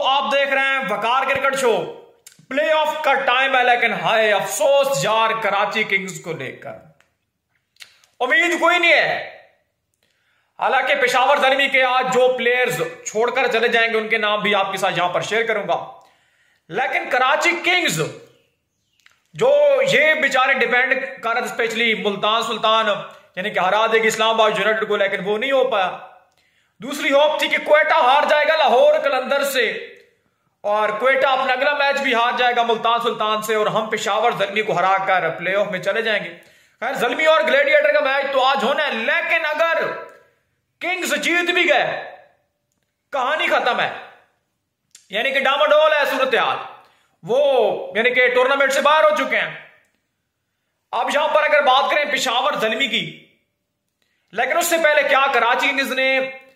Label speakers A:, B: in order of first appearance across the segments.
A: आप देख रहे हैं वकार क्रिकेट शो। प्लेऑफ का टाइम है लेकिन हाय अफसोस यार कराची किंग्स को लेकर उम्मीद कोई नहीं है। हालांकि पेशावर ज़ल्मी के आज जो प्लेयर्स छोड़कर चले जाएंगे उनके नाम भी आपके साथ यहां पर शेयर करूंगा, लेकिन कराची किंग्स जो ये बेचारे डिपेंड कर रहे स्पेशली मुल्तान सुल्तान यानी कि हरा देगी इस्लामाबाद यूनाइटेड को, लेकिन वो नहीं हो पाया। दूसरी होप थी कि क्वेटा हार जाएगा लाहौर कलंदर से और क्वेटा अपना अगला मैच भी हार जाएगा मुल्तान सुल्तान से और हम पेशावर ज़ल्मी को हराकर प्लेऑफ में चले जाएंगे। खैर ज़ल्मी और ग्लेडिएटर का मैच तो आज होना है, लेकिन अगर किंग्स जीत भी गए कहानी खत्म है, यानी कि डामाडोल है सूरत हाल, वो यानी कि टूर्नामेंट से बाहर हो चुके हैं। अब यहां पर अगर बात करें पेशावर ज़ल्मी की, लेकिन उससे पहले क्या कराची किंग्स ने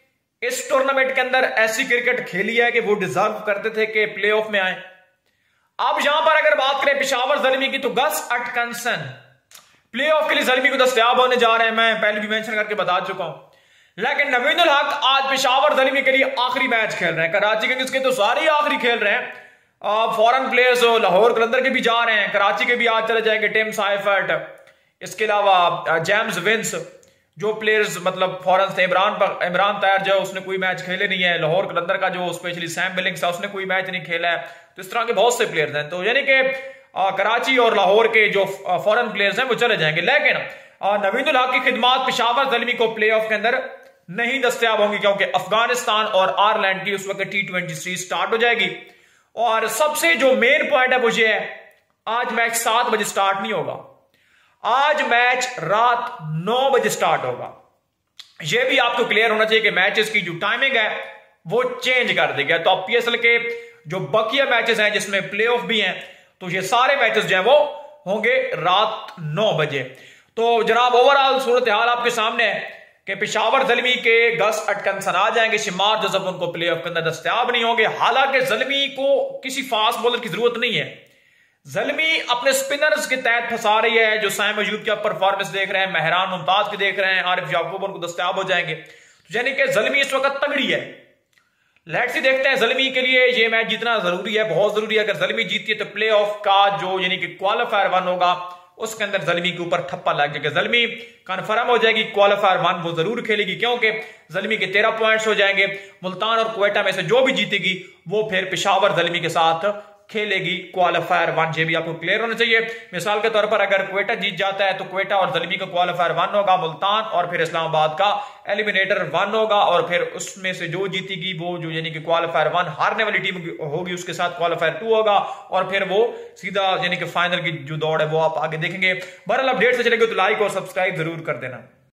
A: इस टूर्नामेंट के अंदर ऐसी क्रिकेट खेली है कि वो डिजर्व करते थे कि प्लेऑफ में आए। अब यहां पर अगर बात करें पेशावर ज़ल्मी की तो गस अटकिंसन प्लेऑफ के लिए ज़ल्मी को दस्तयाब होने जा रहे हैं, मैं पहले भी मेंशन करके बता चुका हूं। लेकिन नवीन उल हक आज पेशावर ज़ल्मी के लिए आखिरी मैच खेल रहे हैं। कराची किंग्स के तो सारे आखिरी खेल रहे हैं। फॉरेन प्लेयर्स लाहौर कलंदर के भी जा रहे हैं, कराची के भी आज चले जाएंगे, टिम साइफर्ट, इसके अलावा जेम्स विंस, जो प्लेयर्स मतलब फॉरेन थे। इमरान तायर जो उसने कोई मैच खेले नहीं है। लाहौर कलंदर का जो स्पेशली सैम बिलिंग्स था उसने कोई मैच नहीं खेला है। तो इस तरह के बहुत से प्लेयर्स हैं, तो यानी कि कराची और लाहौर के जो फॉरेन प्लेयर्स हैं वो चले जाएंगे। लेकिन नवीन उल हक की खिदमात पेशावर ज़ल्मी को प्लेऑफ के अंदर नहीं दस्तयाब होंगी, क्योंकि अफगानिस्तान और आयरलैंड की उस वक्त T20 सीरीज स्टार्ट हो जाएगी। और सबसे जो मेन पॉइंट है वो ये है, आज मैच 7 बजे स्टार्ट नहीं होगा, आज मैच रात 9 बजे स्टार्ट होगा। यह भी आपको क्लियर होना चाहिए कि मैचेस की जो टाइमिंग है वो चेंज कर दी गया। तो अब PSL के जो बकिया मैचेस हैं जिसमें प्लेऑफ भी हैं, तो ये सारे मैचेस जो है वो होंगे रात 9 बजे। तो जनाब ओवरऑल सूरत हाल आपके सामने है कि पेशावर ज़ल्मी के गस अटकिंसन आ जाएंगे, शिमार जोसेफ उनको प्लेऑफ के अंदर दस्तयाब नहीं होंगे। हालांकि ज़ल्मी को किसी फास्ट बॉलर की जरूरत नहीं है, ज़ल्मी अपने स्पिनर्स के तहत फंसा रही है। जो साइम अयूब की परफॉर्मेंस देख रहे हैं, मेहरान मुमताज की देख रहे हैं, आरिफ याकूब उनको दस्तयाब हो जाएंगे, तो यानी कि ज़ल्मी इस वक्त तगड़ी है। लेट्स सी देखते हैं ज़ल्मी के लिए ये मैच जीतना जरूरी है, बहुत जरूरी है। अगर ज़ल्मी जीतती है तो प्लेऑफ का जो यानी कि क्वालिफायर 1 होगा उसके अंदर ज़ल्मी के ऊपर ठप्पा लग जाएगा। ज़ल्मी कन्फर्म हो जाएगी, क्वालिफायर 1 वो जरूर खेलेगी, क्योंकि ज़ल्मी के 13 पॉइंट्स हो जाएंगे। मुल्तान और क्वेटा में से जो भी जीतेगी वो फिर पेशावर ज़ल्मी के साथ खेलेगी क्वालिफायर 1। ये भी आपको क्लियर होना चाहिए। मिसाल के तौर पर अगर क्वेटा जीत जाता है तो क्वेटा और ज़ल्मी का क्वालिफायर 1 होगा, मुल्तान और फिर इस्लामाबाद का एलिमिनेटर 1 होगा, और फिर उसमें से जो जीतेगी वो जो यानी कि क्वालिफायर 1 हारने वाली टीम होगी उसके साथ क्वालिफायर 2 होगा, और फिर वो सीधा यानी कि फाइनल की जो दौड़ है वो आप आगे देखेंगे। बहरहाल अपडेट से चलेंगे तो लाइक और सब्सक्राइब जरूर कर देना।